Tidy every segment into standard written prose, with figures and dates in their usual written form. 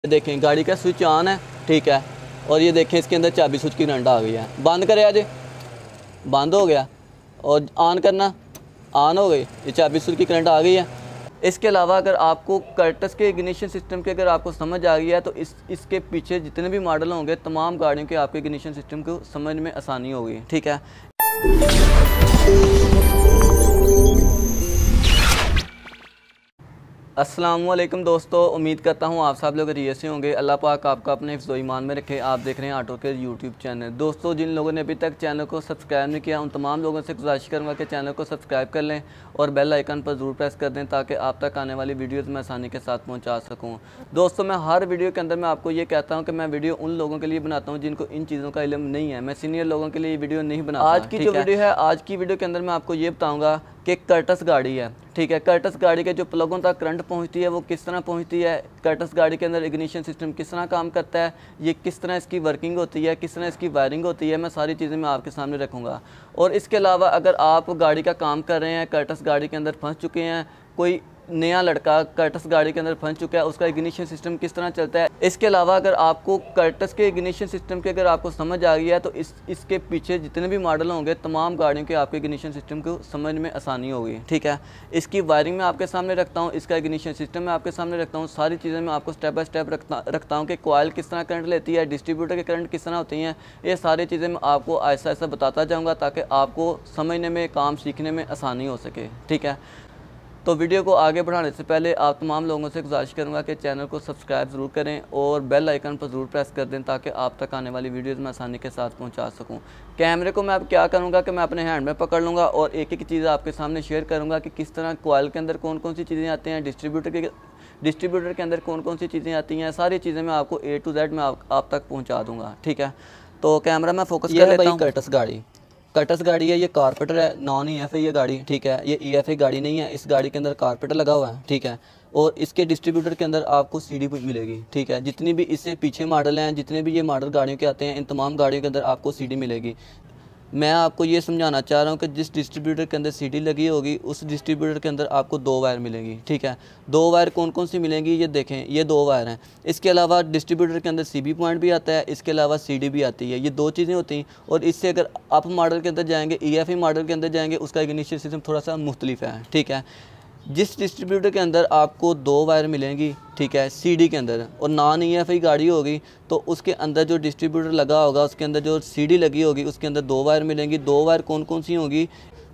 देखें गाड़ी का स्विच ऑन है, ठीक है। और ये देखें इसके अंदर चाबी स्विच की करंट आ गई है। बंद करें आज, बंद हो गया। और ऑन करना, ऑन हो गई। ये चाबी स्विच की करंट आ गई है। इसके अलावा अगर आपको कर्टस के इग्निशन सिस्टम की अगर आपको समझ आ गई है तो इसके पीछे जितने भी मॉडल होंगे तमाम गाड़ियों के आपके इग्निशन सिस्टम को समझ में आसानी होगी, ठीक है। अस्सलामुअलैकुम दोस्तों, उम्मीद करता हूँ आप सब लोग खैरियत से होंगे। अल्लाह पाक आपका अपने हिफ्ज़ व ईमान में रखे। आप देख रहे हैं ऑटो के यूट्यूब चैनल। दोस्तों, जिन लोगों ने अभी तक चैनल को सब्सक्राइब नहीं किया उन तमाम लोगों से गुजारिश करूँगा कि चैनल को सब्सक्राइब कर लें और बेल आइकन पर ज़रूर प्रेस कर दें ताकि आप तक आने वाली वीडियोज़ मैं आसानी के साथ पहुँचा सकूँ। दोस्तों, मैं हर वीडियो के अंदर मैं आपको ये कहता हूँ कि मैं वीडियो उन लोगों के लिए बनाता हूँ जिनको इन चीज़ों का इल्म नहीं है। मैं सीनियर लोगों के लिए वीडियो नहीं बनाता। आज की जो वीडियो है, आज की वीडियो के अंदर मैं आपको ये बताऊँगा कि कर्टस गाड़ी है, ठीक है। कर्टस गाड़ी के जो प्लगों तक करंट पहुंचती है वो किस तरह पहुंचती है, कर्टस गाड़ी के अंदर इग्निशन सिस्टम किस तरह काम करता है, ये किस तरह इसकी वर्किंग होती है, किस तरह इसकी वायरिंग होती है, मैं सारी चीज़ें मैं आपके सामने रखूँगा। और इसके अलावा अगर आप गाड़ी का काम कर रहे हैं, कर्टस गाड़ी के अंदर फंस चुके हैं, कोई नया लड़का कर्टस गाड़ी के अंदर फंस चुका है, उसका इग्निशन सिस्टम किस तरह चलता है। इसके अलावा अगर आपको कर्टस के इग्निशन सिस्टम की अगर आपको समझ आ गई है तो इसके पीछे जितने भी मॉडल होंगे तमाम गाड़ियों के आपके इग्निशन सिस्टम को समझ में आसानी होगी, ठीक है। इसकी वायरिंग मैं आपके सामने रखता हूँ, इसका इग्निशन सिस्टम मैं आपके सामने रखता हूँ, सारी चीज़ें मैं आपको स्टेप बाय स्टेप रखता हूँ कि कॉइल किस तरह करंट लेती है, डिस्ट्रीब्यूटर के करंट किस तरह होती हैं। ये सारी चीज़ें मैं आपको ऐसा ऐसा बताता जाऊँगा ताकि आपको समझने में, काम सीखने में आसानी हो सके, ठीक है। तो वीडियो को आगे बढ़ाने से पहले आप तमाम लोगों से गुजारिश करूंगा कि चैनल को सब्सक्राइब ज़रूर करें और बेल आइकन पर ज़रूर प्रेस कर दें ताकि आप तक आने वाली वीडियोस मैं आसानी के साथ पहुंचा सकूं। कैमरे को मैं अब क्या करूंगा कि मैं अपने हैंड में पकड़ लूँगा और एक एक चीज़ आपके सामने शेयर करूँगा कि किस तरह कॉइल के अंदर कौन कौन सी चीज़ें आती हैं, डिस्ट्रीब्यूटर के अंदर कौन कौन सी चीज़ें आती हैं। सारी चीज़ें मैं आपको A to Z में आप तक पहुँचा दूँगा, ठीक है। तो कैमरा मैं फोकस कर लेता हूँ। कर्टस गाड़ी, कर्टस गाड़ी है, ये कारपेटर है, नॉन EF है ये गाड़ी, ठीक है। ये EF गाड़ी नहीं है, इस गाड़ी के अंदर कारपेटर लगा हुआ है, ठीक है। और इसके डिस्ट्रीब्यूटर के अंदर आपको CD मिलेगी, ठीक है। जितनी भी इससे पीछे मॉडल हैं, जितने भी ये मॉडल गाड़ियों के आते हैं, इन तमाम गाड़ियों के अंदर आपको CD मिलेगी। मैं आपको ये समझाना चाह रहा हूँ कि जिस डिस्ट्रीब्यूटर के अंदर CD लगी होगी उस डिस्ट्रीब्यूटर के अंदर आपको 2 वायर मिलेंगी, ठीक है। 2 वायर कौन कौन सी मिलेंगी ये देखें, ये 2 वायर हैं। इसके अलावा डिस्ट्रीब्यूटर के अंदर CB पॉइंट भी आता है, इसके अलावा CD भी आती है। ये 2 चीज़ें होती हैं। और इससे अगर आप मॉडल के अंदर जाएंगे, EF मॉडल के अंदर जाएंगे, उसका इग्निशन सिस्टम थोड़ा सा मुख्तलिफ है, ठीक है। जिस डिस्ट्रीब्यूटर के अंदर आपको 2 वायर मिलेंगी, ठीक है, CD के अंदर, और नॉन EF गाड़ी होगी तो उसके अंदर जो डिस्ट्रीब्यूटर लगा होगा उसके अंदर जो CD लगी होगी उसके अंदर 2 वायर मिलेंगी। 2 वायर कौन कौन सी होगी,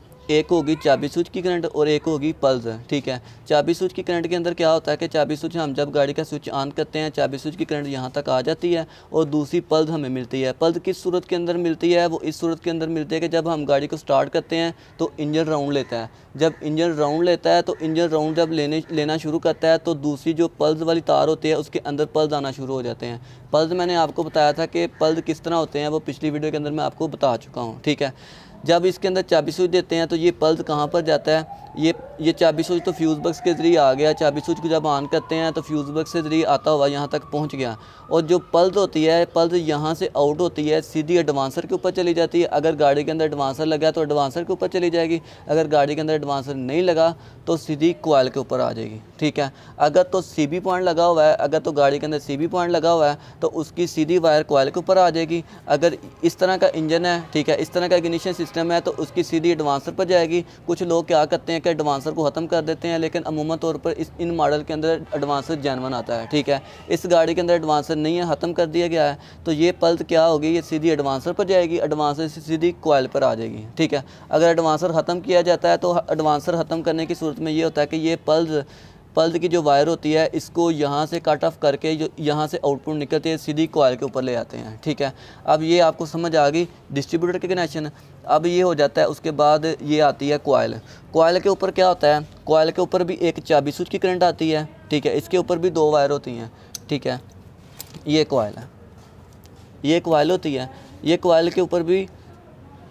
एक होगी चाबी स्विच की करंट और एक होगी पल्स, ठीक है। चाबी स्विच की करंट के अंदर क्या होता है कि चाबी स्विच हम जब गाड़ी का स्विच ऑन करते हैं चाबी स्विच की करंट यहाँ तक आ जाती है और दूसरी पल्स हमें मिलती है। पल्स किस सूरत के अंदर मिलती है, वो इस सूरत के अंदर मिलती है कि जब हम गाड़ी को स्टार्ट करते हैं तो इंजन राउंड लेता है। जब इंजन राउंड लेता है तो इंजन राउंड जब लेना शुरू करता है तो दूसरी जो पल्स वाली तार होती है उसके अंदर पल्स आना शुरू हो जाते हैं। पल्स मैंने आपको बताया था कि पल्स किस तरह होते हैं, वो पिछली वीडियो के अंदर मैं आपको बता चुका हूँ, ठीक है। जब इसके अंदर चाबी स्विच देते हैं तो ये पल्स कहाँ पर जाता है, ये चाबी स्विच तो फ्यूज़ बॉक्स के ज़रिए आ गया। चाबी स्विच को जब ऑन करते हैं तो फ्यूज़ बॉक्स के ज़रिए आता हुआ यहाँ तक पहुँच गया। और जो पल्स होती है, पल्स यहाँ से आउट होती है, सीधी एडवांसर के ऊपर चली जाती है। अगर गाड़ी के अंदर एडवांसर लगा तो एडवांसर के ऊपर चली जाएगी, अगर गाड़ी के अंदर एडवांसर नहीं लगा तो सीधी कॉइल के ऊपर आ जाएगी, ठीक है। अगर तो CB पॉइंट लगा हुआ है, अगर तो गाड़ी के अंदर CB पॉइंट लगा हुआ है तो उसकी सीधी वायर कॉइल के ऊपर आ जाएगी। अगर इस तरह का इंजन है, ठीक है, इस तरह का इग्निशन सिस्टम है तो उसकी सीधी एडवांसर पर जाएगी। कुछ लोग क्या करते हैं कि एडवांसर को ख़त्म कर देते हैं, लेकिन अमूमन तौर पर इन मॉडल के अंदर एडवांसर जेन्युइन आता है, ठीक है। इस गाड़ी के अंदर एडवांसर नहीं है, ख़त्म कर दिया गया है, तो ये पल्स क्या होगी, ये सीधी एडवांसर पर जाएगी, एडवांसर से सीधी कॉइल पर आ जाएगी, ठीक है। अगर एडवांसर ख़त्म किया जाता है तो एडवांसर ख़त्म करने की सूरत में ये होता है कि ये पल्स की जो वायर होती है इसको यहाँ से कट ऑफ करके जो यहाँ से आउटपुट निकलती है सीधी कॉइल के ऊपर ले आते हैं, ठीक है। अब ये आपको समझ आ गई डिस्ट्रीब्यूटर के कनेक्शन। अब ये हो जाता है, उसके बाद ये आती है कॉइल। कॉइल के ऊपर क्या होता है, कॉइल के ऊपर भी एक चाबी स्विच की करंट आती है, ठीक है। इसके ऊपर भी 2 वायर होती हैं, ठीक है। ये कॉइल है, ये कॉइल होती है, ये कॉइल के ऊपर भी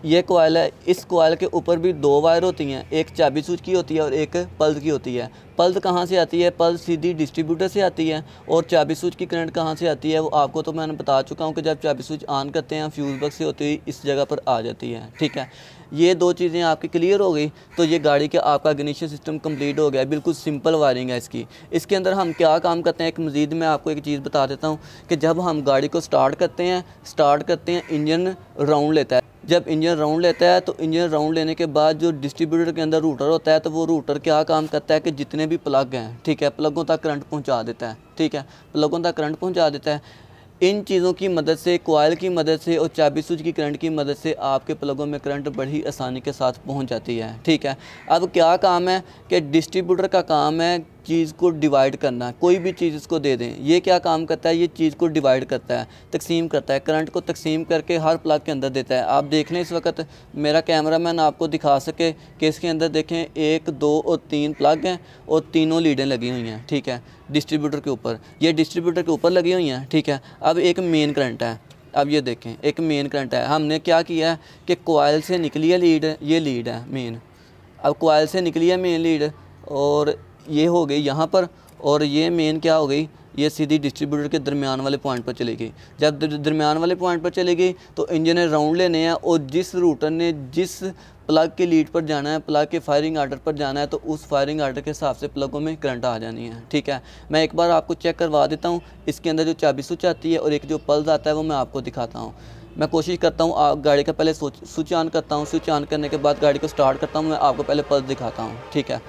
ये कोयल है, इस कोयल के ऊपर भी 2 वायर होती हैं, एक चाबी स्विच की होती है और एक पल्स की होती है। पल्स कहाँ से आती है? पल्स सीधी डिस्ट्रीब्यूटर से आती है। और चाबी स्विच की करंट कहाँ से आती है वो आपको तो मैंने बता चुका हूँ कि जब चाबी स्विच ऑन करते हैं फ्यूज़ बॉक्स से होती हुई इस जगह पर आ जाती है। ठीक है, ये 2 चीज़ें आपकी क्लियर हो गई तो ये गाड़ी का आपका इग्निशन सिस्टम कंप्लीट हो गया। बिल्कुल सिंपल वायरिंग है इसकी। इसके अंदर हम क्या काम करते हैं, एक मज़ीद मैं आपको एक चीज़ बता देता हूँ कि जब हम गाड़ी को स्टार्ट करते हैं इंजन राउंड लेता है। जब इंजन राउंड लेता है तो इंजन राउंड लेने के बाद जो डिस्ट्रीब्यूटर के अंदर रूटर होता है तो वो रूटर क्या काम करता है कि जितने भी प्लग हैं, ठीक है, प्लगों तक करंट पहुंचा देता है। ठीक है, प्लगों तक करंट पहुंचा देता है। इन चीज़ों की मदद से, कोयल की मदद से और चाबी स्विच की करंट की मदद से आपके प्लगों में करंट बड़ी आसानी के साथ पहुंच जाती है। ठीक है, अब क्या काम है कि डिस्ट्रीब्यूटर का काम है चीज़ को डिवाइड करना। कोई भी चीज़ इसको दे दें, ये क्या काम करता है, ये चीज़ को डिवाइड करता है, तकसीम करता है, करंट को तकसीम करके हर प्लग के अंदर देता है। आप देख लें इस वक्त मेरा कैमरामैन आपको दिखा सके कि इसके अंदर देखें 1, 2 और 3 प्लग हैं और तीनों लीडें लगी हुई हैं। ठीक है, डिस्ट्रीब्यूटर के ऊपर, ये डिस्ट्रीब्यूटर के ऊपर लगी हुई हैं। ठीक है, अब एक मेन करंट है। अब ये देखें एक मेन करंट है। हमने क्या किया है कि कोयल से निकली है लीड, ये लीड है मेन। अब कोयल से निकली है मेन लीड और ये हो गई यहाँ पर, और ये मेन क्या हो गई, ये सीधी डिस्ट्रीब्यूटर के दरमियान वाले पॉइंट पर चली गई। जब दरमियान वाले पॉइंट पर चली गई तो इंजन ने राउंड लेने हैं और जिस रूटर ने जिस प्लग के लीड पर जाना है, प्लग के फायरिंग आर्डर पर जाना है, तो उस फायरिंग आर्डर के हिसाब से प्लगों में करंट आ जानी है। ठीक है, मैं एक बार आपको चेक करवा देता हूँ। इसके अंदर जो चाबी स्विच आती है और एक जो पल्स आता है वो मैं आपको दिखाता हूँ। मैं कोशिश करता हूँ आप गाड़ी का पहले स्विच ऑन करता हूँ, स्विच ऑन करने के बाद गाड़ी को स्टार्ट करता हूँ, मैं आपको पहले पल्स दिखाता हूँ। ठीक है,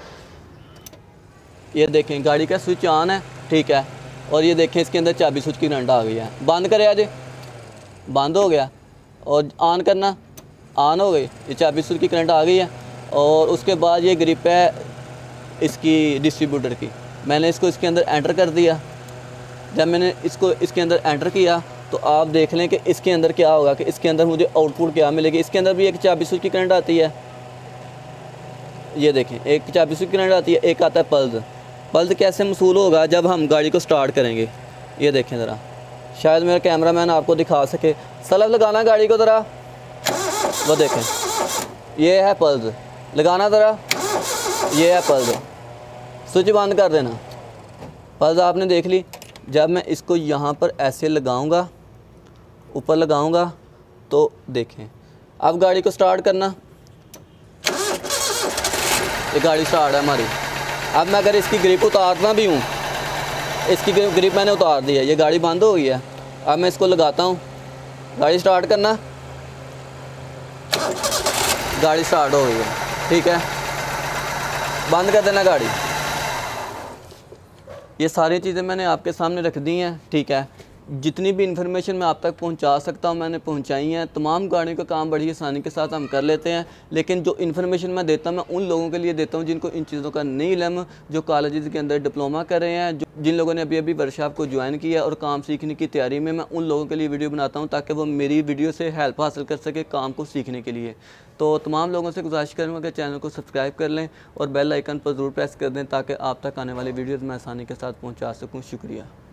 ये देखें गाड़ी का स्विच ऑन है। ठीक है, और ये देखें इसके अंदर चाबी स्विच की करंट आ गई है। बंद करें आज, बंद हो गया, और ऑन करना, ऑन हो गई, ये चाबी स्विच की करंट आ गई है। और उसके बाद ये ग्रिप है इसकी डिस्ट्रीब्यूटर की, मैंने इसको इसके अंदर एंटर कर दिया। जब मैंने इसको इसके अंदर एंटर किया तो आप देख लें कि इसके अंदर क्या होगा, कि इसके अंदर मुझे आउटपुट क्या मिलेगी। इसके अंदर भी एक चाबी स्विच की करंट आती है, ये देखें एक चाबी स्विच की करंट आती है, एक आता है पल्स। पल्स कैसे मसूल होगा, जब हम गाड़ी को स्टार्ट करेंगे। ये देखें ज़रा, शायद मेरा कैमरामैन आपको दिखा सके, सलब लगाना गाड़ी को ज़रा, वो देखें ये है पल्स, लगाना ज़रा, ये है पल्स, स्विच बंद कर देना। पल्स आपने देख ली। जब मैं इसको यहाँ पर ऐसे लगाऊंगा, ऊपर लगाऊंगा, तो देखें अब गाड़ी को स्टार्ट करना, ये गाड़ी स्टार्ट है हमारी। अब मैं अगर इसकी ग्रिप उतारना भी हूँ, इसकी ग्रिप मैंने उतार दी है, ये गाड़ी बंद हो गई है। अब मैं इसको लगाता हूँ, गाड़ी स्टार्ट करना, गाड़ी स्टार्ट हो गई है। ठीक है, बंद कर देना गाड़ी। ये सारी चीज़ें मैंने आपके सामने रख दी हैं। ठीक है, जितनी भी इन्फॉर्मेशन मैं आप तक पहुंचा सकता हूं मैंने पहुंचाई हैं। तमाम गाड़ियों का काम बड़ी आसानी के साथ हम कर लेते हैं, लेकिन जो इन्फॉर्मेशन मैं देता हूं मैं उन लोगों के लिए देता हूं जिनको इन चीज़ों का नहीं इल्म, जो कॉलेज के अंदर डिप्लोमा कर रहे हैं, जिन लोगों ने अभी वर्कशॉप को ज्वाइन किया और काम सीखने की तैयारी में। मैं उन लोगों के लिए वीडियो बनाता हूँ ताकि वो मेरी वीडियो से हेल्प हासिल कर सके काम को सीखने के लिए। तो तमाम लोगों से गुजारिश करूँगा कि चैनल को सब्सक्राइब कर लें और बेल आइकन पर ज़रूर प्रेस कर दें ताकि आप तक आने वाली वीडियोज़ मैं आसानी के साथ पहुँचा सकूँ। शुक्रिया।